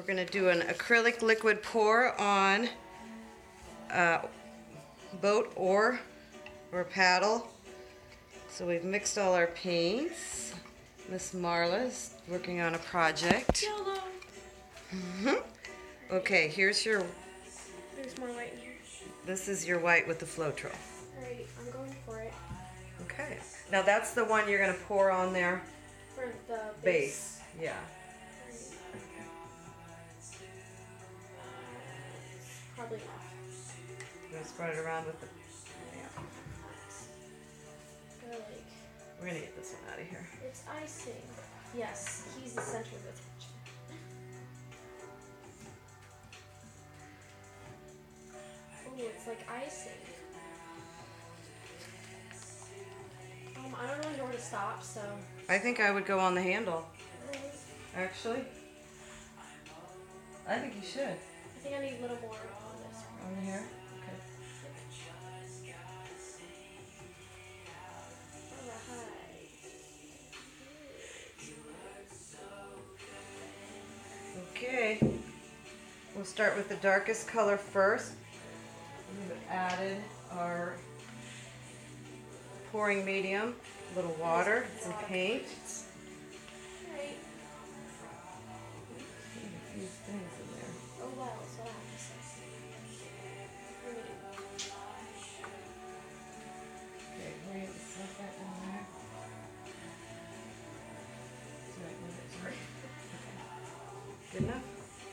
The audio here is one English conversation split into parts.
We're going to do an acrylic liquid pour on boat or paddle. So we've mixed all our paints. Miss Marla's working on a project. Yellow. Okay, here's your, There's more white in here. this is your white with the Floetrol. Alright, I'm going for it. Okay. Now that's the one you're going to pour on there. For the Base. Yeah. Probably enough. We're going to spread it around with the, yeah. Like, We're going to get this one out of here. it's icing. Yes, he's the center of attention. Oh, it's like icing. I don't really know where to stop, so. I think I would go on the handle. Actually, I think you should. I think I need a little more on this. On here? Okay. Okay. We'll start with the darkest color first. We've added our pouring medium, a little water, some paint. Alright. A few things in there. Oh wow, so I have to say. Okay, we're going to set that down there. Okay. Good enough?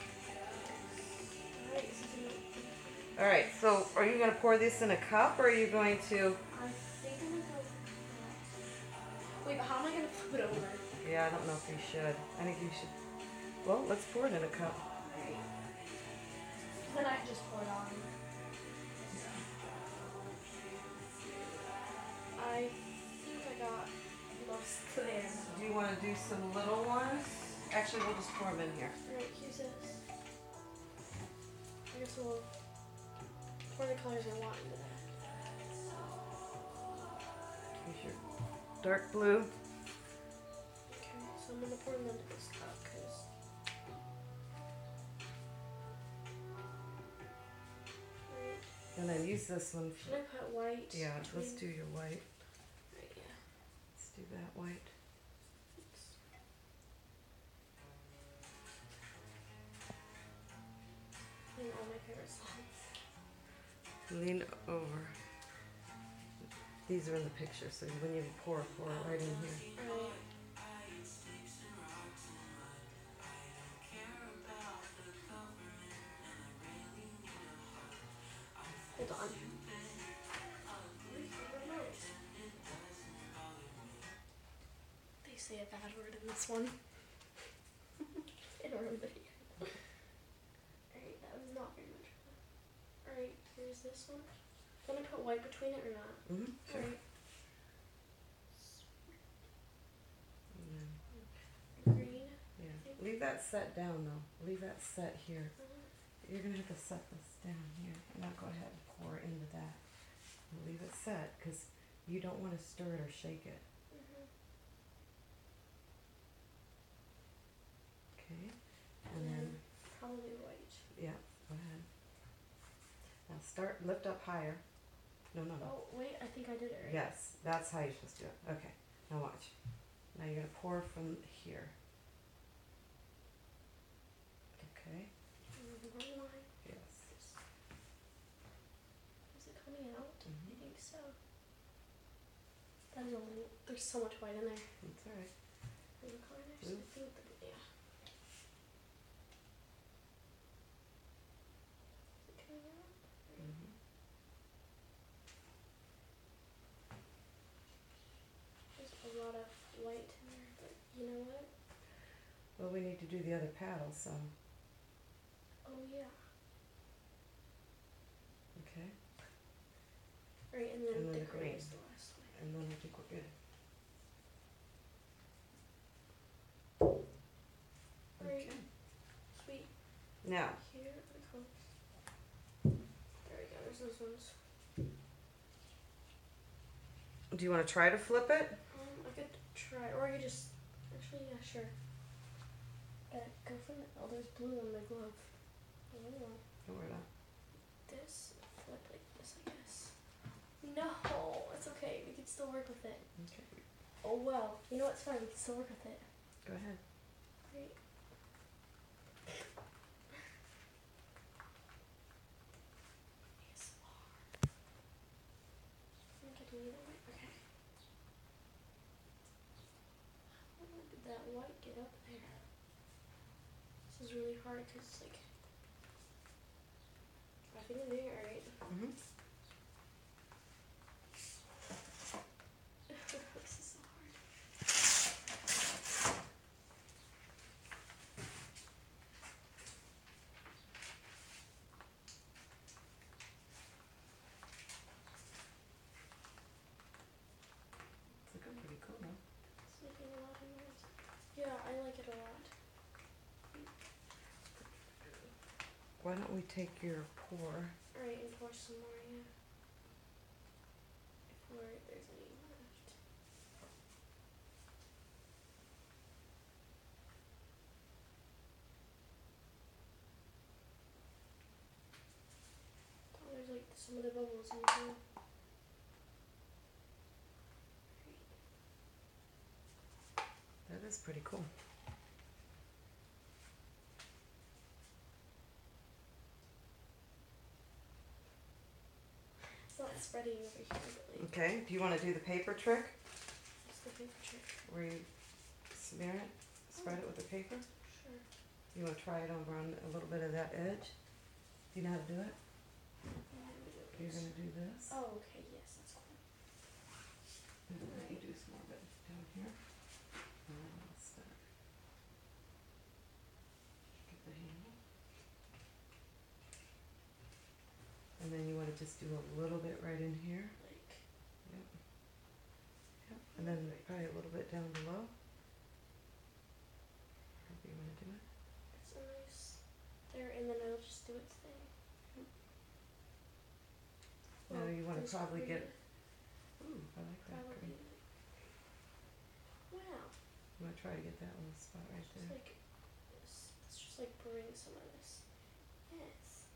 All right, so are you going to pour this in a cup or are you going to? I think I'm gonna go. Wait, but how am I gonna flip it over? Yeah, I don't know if you should. I think you should. Well, let's pour it in a cup. Alright. Then I can just pour it on. I think I got most there. Do you want to do some little ones? Actually, we'll just pour them in here. Alright, use this. I guess we'll pour the colors I want into that. Here's your dark blue. Okay, so I'm gonna pour them into this cup because. And then use this one. Should I put white? Yeah, between- let's do your white. Right, yeah. Let's do that white. And all my favorite songs. Lean over. These are in the picture, so when you pour right in here. Alright. Hold on. They say a bad word in this one. In our video. Alright, that was not very much fun. Alright, here's this one. Gonna put white between it or not? Mm-hmm. Sure. Alright. And then, Green. yeah. Leave that set down though. Leave that set here. You're gonna have to set this down here, and I'll go ahead and pour into that. And leave it set because you don't want to stir it or shake it. Okay. And then, Probably white. yeah, go ahead. Now lift up higher. No. Oh, wait, I think I did it right. Yes, that's how you're supposed to do it. Okay, now watch. Now you're gonna pour from here. Okay. One line. Yes. Is it coming out? Mhm. I think so. That is only. There's so much white in there. That's all right. What color next? Blue. I think the yeah. Is it coming out? Mhm. There's a lot of white in there, but you know what? Well, we need to do the other paddle, so Oh yeah. okay. Right, and then, And then the the green green. is the last one. And then I think we're good. Right. Okay. Sweet. Now, Here it comes. There we go. There's those ones. do you want to try to flip it? I could try, or I could just. Actually, yeah, sure. Go from the elder there's blue on my glove. Oh, Don't worry about this flip like this, I guess. No, it's okay. We can still work with it. it. Okay. Oh well. You know what's fine. We can still work with it. Go ahead. Right. ASMR. I'm getting either way. Okay. How did that white get up there? This is really hard because it's like. I think I'm doing it right. Mhm. This is so hard. It's looking pretty cool, huh? It's making a lot of noise. Yeah, I like it a lot. Why don't we take your pour? Alright, and pour some more, yeah. If there's any left. Oh, there's like some of the bubbles in here. That is pretty cool. It's not spreading over here, but like, Okay. Do you want to do the paper trick it's the paper trick. where you smear it, spread it with the paper? Sure. You want to try it over on a little bit of that edge? Do you know how to do it? You're going to do this. Oh, okay, yes, that's cool. And then you do some more of it down here. And then I'll start. Get the handle. And then you want to just do a little bit right in here. Like, Yep. Yep. And then probably a little bit down below. However you want to do it. it's a nice there, and then it'll just do its thing. Now you want to there's probably green. get. Ooh, I like that Probably. green. Wow. You want to try to get that little spot right Just there. like, let's just like bring some of this. Yes.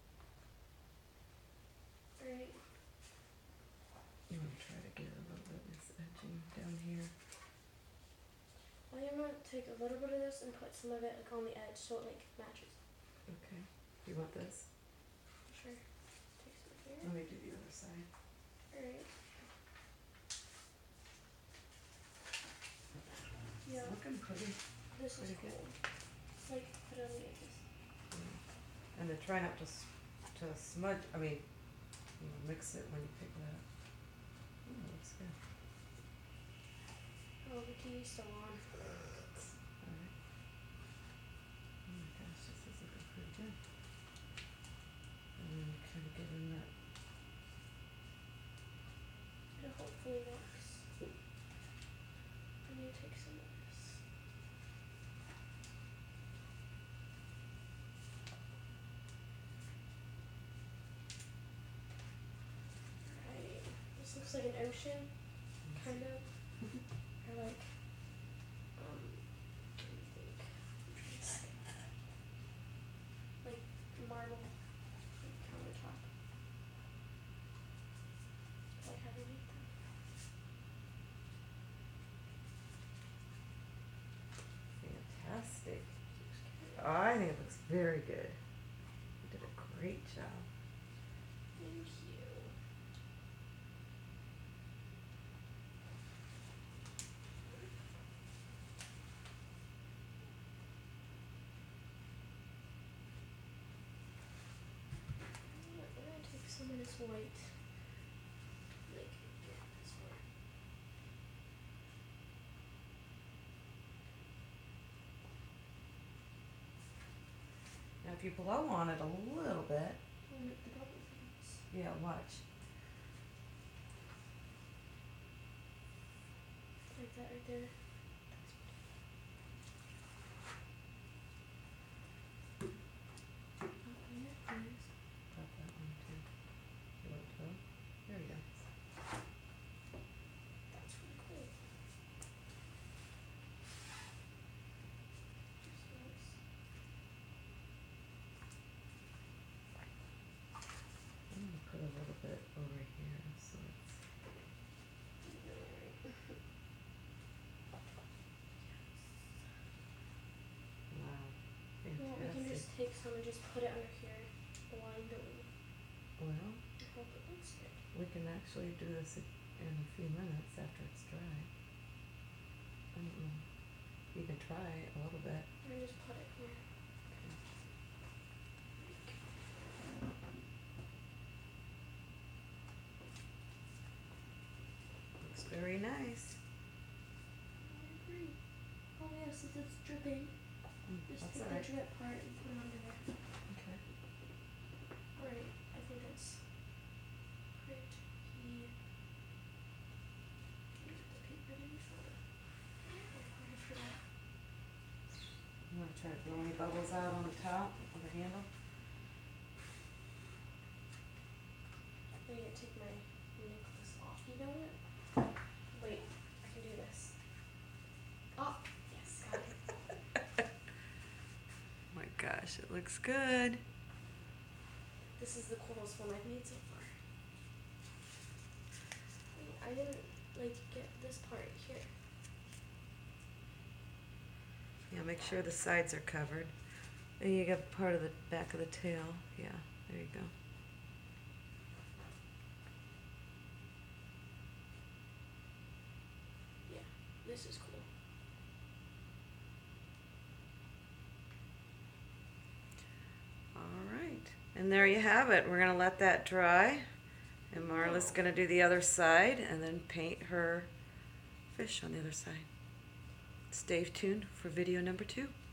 Alright. You want to try to get a little bit of this edging down here. Well, I'm gonna take a little bit of this and put some of it like on the edge so it like matches. Okay. Do you want this? Sure. Take some here. Let me do the other side. Alright. It's Yeah, looking pretty. this is pretty good. cool. Like, put it on the edges. And then try not to to smudge. I mean, you know, mix it when you pick it up. Ooh, that looks good. Oh, the TV's still on. Alright. Oh my gosh, this is looking pretty good. And then you kind of get in that. It hopefully works. I need to take some of this. Alright. This looks like an ocean, kind of. Or like, let me think. Like marble, like countertop. Like how they make them. Fantastic. Looks good. I think it looks very good. You did a great job. Thank you. I'm gonna take some of this white. Like, yeah, this one. Now if you blow on it a little bit, I'll make the bubble things. yeah, watch. Like that right there. Oh, yeah, nice. Got that one too. You want to go? There you go. That's really cool. Just nice. So I'm gonna just put it under here, blindly. Well, I hope it looks good. we can actually do this in a few minutes after it's dry. I don't know. You can try a little bit. I'm gonna just put it here. Looks very nice. I agree. Oh yeah, since it's dripping, just That's take alright. the drip part and put it under there. Okay. Alright, I think that's pretty. Can you put the paper underneath that? I forgot. You want to try to blow any bubbles out on the top of the handle? I need to take my necklace off. You know what? Wait, I can do this. Oh, yes, got it. Oh my gosh, it looks good. This is the coolest one I've made so far. Wait, I didn't get this part here. Yeah, make sure the sides are covered. And you got part of the back of the tail. Yeah, there you go. Yeah, this is cool. All right. And there you have it. We're going to let that dry. And Marla's going to do the other side and then paint her fish on the other side. Stay tuned for video number 2.